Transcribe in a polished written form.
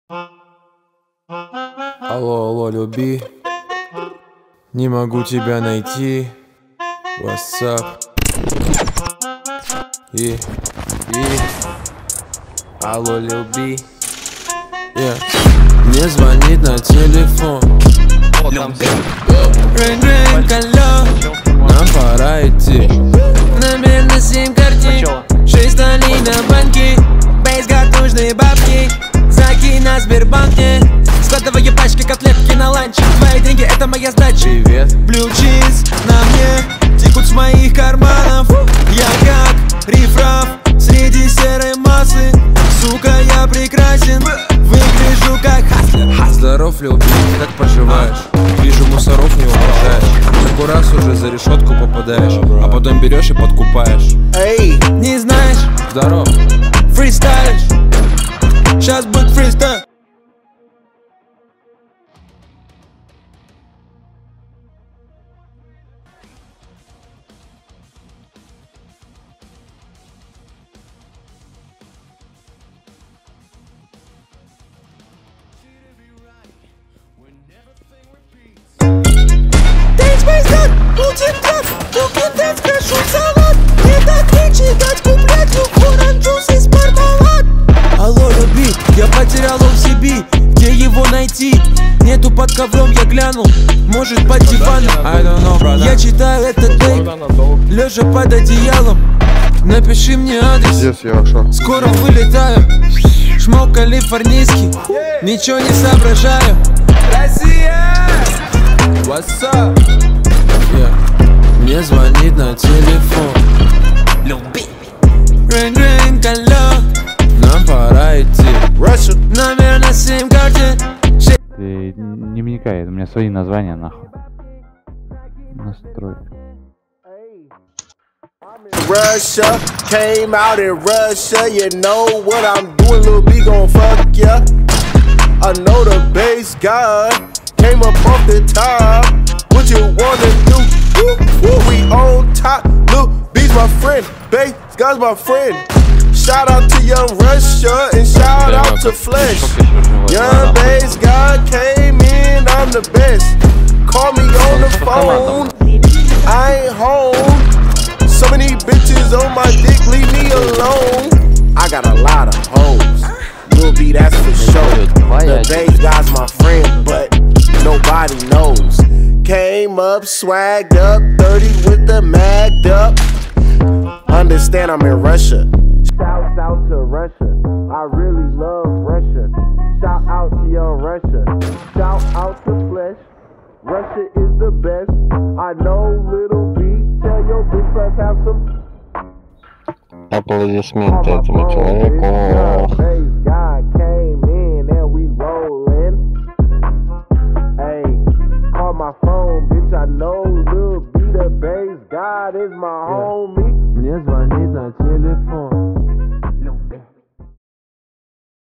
Алло, алло, люби. Не могу тебя найти. What's up? Алло, люби. Мне звонит на телефон. Рэнг, алло. Нам пора идти. Номер на сим-карте, 6 столей на банке. Бейсгад, нужные бабки. Закинь на Сбербанке. Складываю пачки котлетки на ланч. Твои деньги, это моя сдача. Привет. Blue cheese на мне текут с моих карманов. Я как рифраф среди серой массы. Сука, я прекрасен, выгляжу как хаслер. Здоров, люби, как поживаешь? Вижу, мусоров не уважаешь. Сколько раз уже за решетку попадаешь, а потом берешь и подкупаешь. Эй, не знаешь? Здоров. Фристайлишь? Сейчас будет фристайл. Алло, люби, я потерял он в себе. Где его найти? Нету под ковром, я глянул. Может под диваном. I don't know, brother. Я читаю этот тейп, лежа под одеялом. Напиши мне адрес. Скоро вылетаю. Шмок калифорнийский. Ничего не соображаю. Россия! What's up? Мне звонит на телефон. Люби. Рэнг, алло. Нам пора идти. Russia. Номер на сим-карте. Ты не вникай, у меня свои названия нахуй. Настрой. Russia, came out in Russia, you know what I'm doing, Lil B gon' fuck ya. I know the bass god came up off the top. What you wanna do? Woo, woo, we on top. Lil B's my friend, bass god's my friend. Shout out to Young Russia and shout out to Flesh. Young bass god came in, I'm the best. Call me on the phone, I ain't home. So many bitches on my dick, leave me alone. I got a lot of hoes, Lil B, that's for sure. The bass guy's my friend, but nobody knows. Came up, swagged up, 30 with the magged up. Understand I'm in Russia. Shouts out to Russia, I really love Russia. Shout out to Young Russia, shout out to Flesh. Russia is the best, I know Lil B. Tell your bitch let's have some. Аплодисменты этому человеку.